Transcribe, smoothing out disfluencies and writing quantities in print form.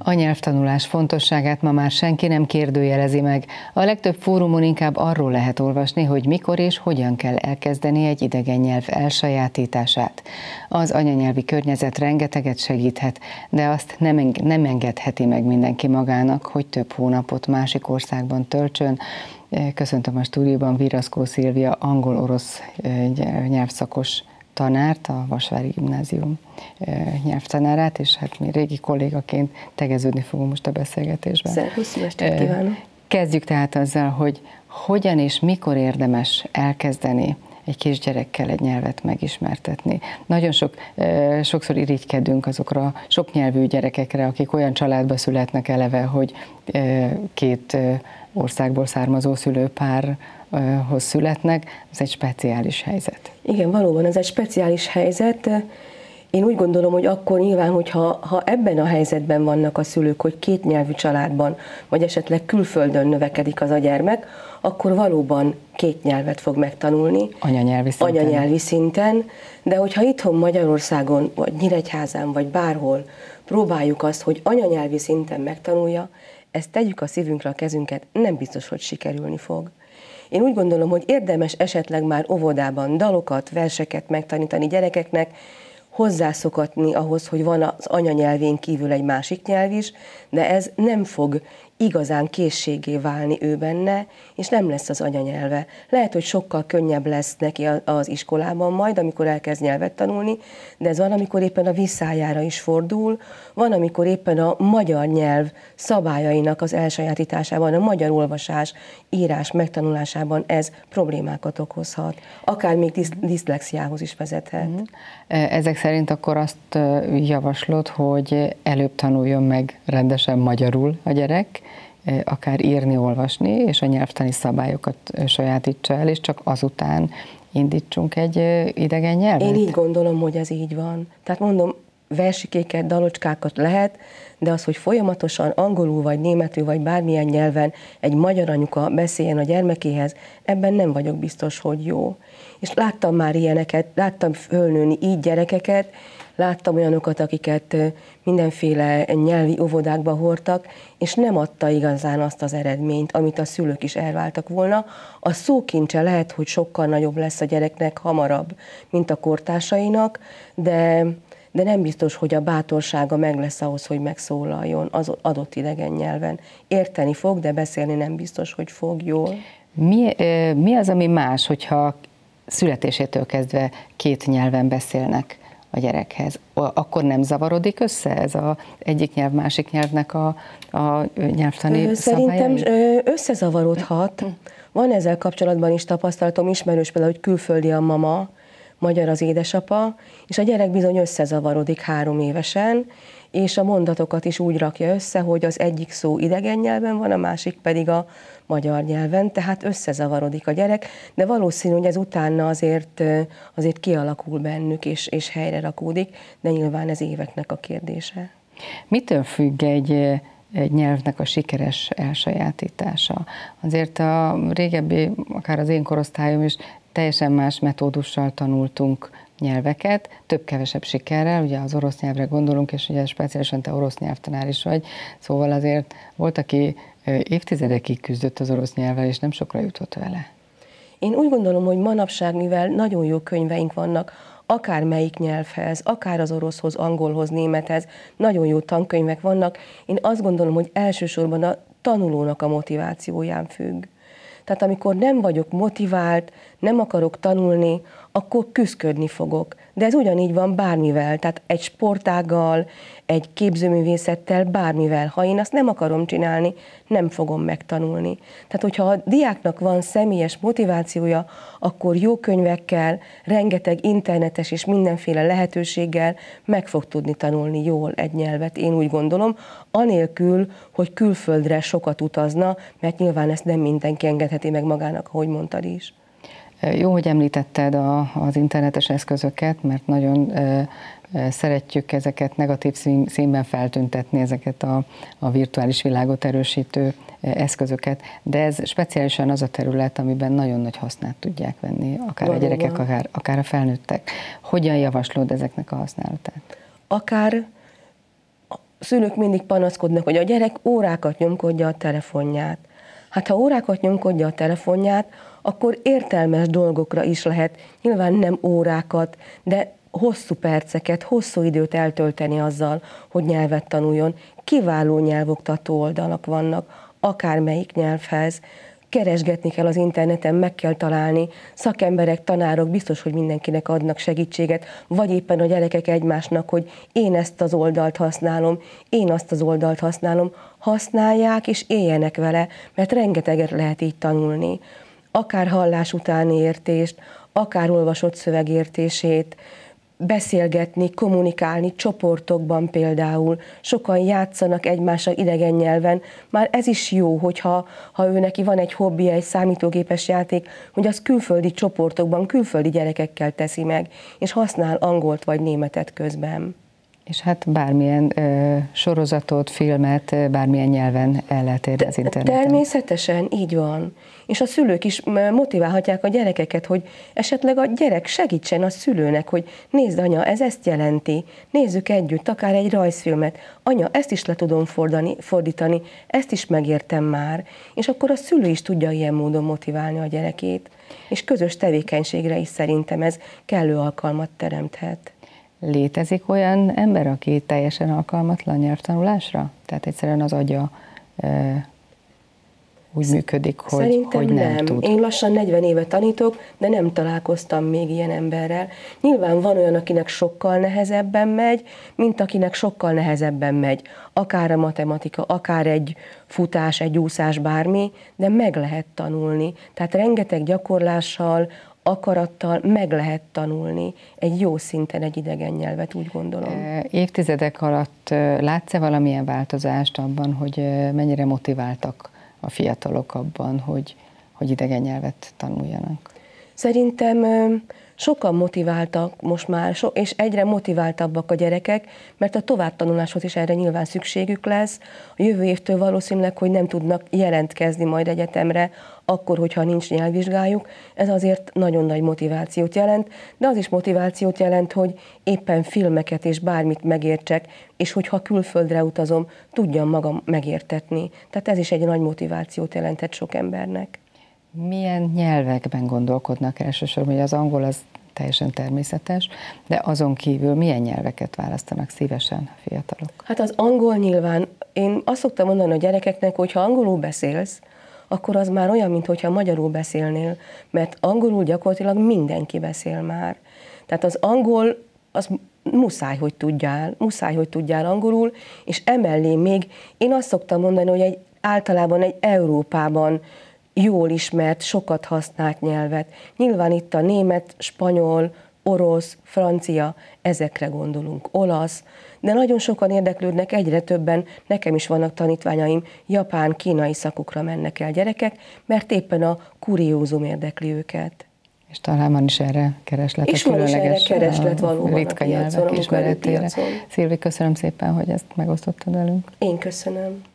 A nyelvtanulás fontosságát ma már senki nem kérdőjelezi meg. A legtöbb fórumon inkább arról lehet olvasni, hogy mikor és hogyan kell elkezdeni egy idegen nyelv elsajátítását. Az anyanyelvi környezet rengeteget segíthet, de azt nem engedheti meg mindenki magának, hogy több hónapot másik országban töltsön. Köszöntöm a stúdióban Viraszkó Szilvia, angol-orosz nyelvszakos tanárt, a Vasvári Gimnázium nyelvtanárát, és hát mi régi kollégaként tegeződni fogunk most a beszélgetésben. Szervusz, jó estét kívánok! Kezdjük tehát azzal, hogy hogyan és mikor érdemes elkezdeni egy kisgyerekkel egy nyelvet megismertetni. Nagyon sokszor irigykedünk azokra a soknyelvű gyerekekre, akik olyan családba születnek eleve, hogy két országból származó szülőpárhoz születnek. Ez egy speciális helyzet. Igen, valóban ez egy speciális helyzet. Én úgy gondolom, hogy akkor nyilván, hogyha ebben a helyzetben vannak a szülők, hogy két nyelvű családban, vagy esetleg külföldön növekedik az a gyermek, akkor valóban két nyelvet fog megtanulni. Anyanyelvi szinten. De hogyha itthon Magyarországon, vagy Nyíregyházán, vagy bárhol próbáljuk azt, hogy anyanyelvi szinten megtanulja, ezt tegyük a szívünkre a kezünket, nem biztos, hogy sikerülni fog. Én úgy gondolom, hogy érdemes esetleg már óvodában dalokat, verseket megtanítani gyerekeknek, hozzászokatni ahhoz, hogy van az anyanyelvén kívül egy másik nyelv is, de ez nem fog igazán készségé válni ő benne, és nem lesz az anyanyelve. Lehet, hogy sokkal könnyebb lesz neki az iskolában majd, amikor elkezd nyelvet tanulni, de ez van, amikor éppen a visszájára is fordul, van, amikor éppen a magyar nyelv szabályainak az elsajátításában, a magyar olvasás, írás megtanulásában ez problémákat okozhat. Akár még diszlexiához is vezethet. Ezek szerint akkor azt javaslod, hogy előbb tanuljon meg rendesen magyarul a gyerek, akár írni, olvasni, és a nyelvtani szabályokat sajátítsa el, és csak azután indítsunk egy idegen nyelvet? Én így gondolom, hogy ez így van. Tehát mondom, versikéket, dalocskákat lehet, de az, hogy folyamatosan angolul, vagy németül, vagy bármilyen nyelven egy magyar anyuka beszéljen a gyermekéhez, ebben nem vagyok biztos, hogy jó. És láttam már ilyeneket, láttam fölnőni így gyerekeket, láttam olyanokat, akiket mindenféle nyelvi óvodákba hordtak, és nem adta igazán azt az eredményt, amit a szülők is elváltak volna. A szókincse lehet, hogy sokkal nagyobb lesz a gyereknek hamarabb, mint a kortársainak, de nem biztos, hogy a bátorsága meg lesz ahhoz, hogy megszólaljon az adott idegen nyelven. Érteni fog, de beszélni nem biztos, hogy fog jól. Mi az, ami más, hogyha születésétől kezdve két nyelven beszélnek a gyerekhez? Akkor nem zavarodik össze ez az egyik nyelv, másik nyelvnek a nyelvtani szabályai? Szerintem összezavarodhat. Van ezzel kapcsolatban is tapasztalatom, ismerős például, hogy külföldi a mama, magyar az édesapa, és a gyerek bizony összezavarodik 3 évesen, és a mondatokat is úgy rakja össze, hogy az egyik szó idegen nyelven van, a másik pedig a magyar nyelven, tehát összezavarodik a gyerek, de valószínű, hogy ez utána azért kialakul bennük, és helyre rakódik, de nyilván ez éveknek a kérdése. Mitől függ egy nyelvnek a sikeres elsajátítása? Azért a régebbi, akár az én korosztályom is, teljesen más metódussal tanultunk nyelveket, több-kevesebb sikerrel, ugye az orosz nyelvre gondolunk, és ugye speciálisan te orosz nyelvtanár is vagy, szóval azért volt, aki évtizedekig küzdött az orosz nyelvvel, és nem sokra jutott vele. Én úgy gondolom, hogy manapság, mivel nagyon jó könyveink vannak, akár melyik nyelvhez, akár az oroszhoz, angolhoz, némethez, nagyon jó tankönyvek vannak, én azt gondolom, hogy elsősorban a tanulónak a motivációján függ. Tehát amikor nem vagyok motivált, nem akarok tanulni, akkor küszködni fogok. De ez ugyanígy van bármivel, tehát egy sportággal, egy képzőművészettel, bármivel. Ha én azt nem akarom csinálni, nem fogom megtanulni. Tehát, hogyha a diáknak van személyes motivációja, akkor jó könyvekkel, rengeteg internetes és mindenféle lehetőséggel meg fog tudni tanulni jól egy nyelvet, én úgy gondolom, anélkül, hogy külföldre sokat utazna, mert nyilván ezt nem mindenki engedheti meg magának, ahogy mondtad is. Jó, hogy említetted az internetes eszközöket, mert nagyon szeretjük ezeket negatív színben feltüntetni, ezeket a virtuális világot erősítő eszközöket, de ez speciálisan az a terület, amiben nagyon nagy hasznát tudják venni, akár valóban a gyerekek, akár a felnőttek. Hogyan javaslod ezeknek a használatát? Akár szülők mindig panaszkodnak, hogy a gyerek órákat nyomkodja a telefonját. Hát ha órákat nyomkodja a telefonját, akkor értelmes dolgokra is lehet, nyilván nem órákat, de hosszú perceket, hosszú időt eltölteni azzal, hogy nyelvet tanuljon. Kiváló nyelvoktató oldalak vannak, akármelyik nyelvhez. Keresgetni kell az interneten, meg kell találni. Szakemberek, tanárok biztos, hogy mindenkinek adnak segítséget, vagy éppen a gyerekek egymásnak, hogy én ezt az oldalt használom, én azt az oldalt használom. Használják és éljenek vele, mert rengeteget lehet így tanulni. Akár hallás utáni értést, akár olvasott szövegértését, beszélgetni, kommunikálni, csoportokban például, sokan játszanak egymással idegen nyelven, már ez is jó, hogyha ő neki van egy hobbija, egy számítógépes játék, hogy az külföldi csoportokban, külföldi gyerekekkel teszi meg, és használ angolt vagy németet közben. És hát bármilyen sorozatot, filmet, bármilyen nyelven el lehet érni az interneten. Természetesen, így van. És a szülők is motiválhatják a gyerekeket, hogy esetleg a gyerek segítsen a szülőnek, hogy nézd anya, ez ezt jelenti, nézzük együtt, akár egy rajzfilmet. Anya, ezt is le tudom fordítani, ezt is megértem már. És akkor a szülő is tudja ilyen módon motiválni a gyerekét. És közös tevékenységre is szerintem ez kellő alkalmat teremthet. Létezik olyan ember, aki teljesen alkalmatlan nyelvtanulásra? Tehát egyszerűen az agya úgy működik, hogy nem tud. Én lassan 40 éve tanítok, de nem találkoztam még ilyen emberrel. Nyilván van olyan, akinek sokkal nehezebben megy, mint akinek sokkal nehezebben megy. Akár a matematika, akár egy futás, egy úszás, bármi, de meg lehet tanulni. Tehát rengeteg gyakorlással, akarattal meg lehet tanulni egy jó szinten egy idegen nyelvet, úgy gondolom. Évtizedek alatt látsz-e valamilyen változást abban, hogy mennyire motiváltak a fiatalok abban, hogy idegen nyelvet tanuljanak? Szerintem sokan motiváltak most már, és egyre motiváltabbak a gyerekek, mert a továbbtanuláshoz is erre nyilván szükségük lesz. A jövő évtől valószínűleg, hogy nem tudnak jelentkezni majd egyetemre, akkor, hogyha nincs nyelvvizsgájuk. Ez azért nagyon nagy motivációt jelent, de az is motivációt jelent, hogy éppen filmeket és bármit megértsek, és hogyha külföldre utazom, tudjam magam megértetni. Tehát ez is egy nagy motivációt jelentett sok embernek. Milyen nyelvekben gondolkodnak elsősorban, hogy az angol az teljesen természetes, de azon kívül milyen nyelveket választanak szívesen a fiatalok? Hát az angol nyilván, én azt szoktam mondani a gyerekeknek, hogy ha angolul beszélsz, akkor az már olyan, mintha magyarul beszélnél, mert angolul gyakorlatilag mindenki beszél már. Tehát az angol, az muszáj, hogy tudjál angolul, és emellé még én azt szoktam mondani, hogy általában egy Európában jól ismert, sokat használt nyelvet. Nyilván itt a német, spanyol, orosz, francia, ezekre gondolunk, olasz, de nagyon sokan érdeklődnek, egyre többen, nekem is vannak tanítványaim, japán, kínai szakokra mennek el gyerekek, mert éppen a kuriózum érdekli őket. És talán van is erre kereslet, és a különleges, kereslet valóban ritka nyelvek ismeretére. Szilvi, köszönöm szépen, hogy ezt megosztottad velünk. Én köszönöm.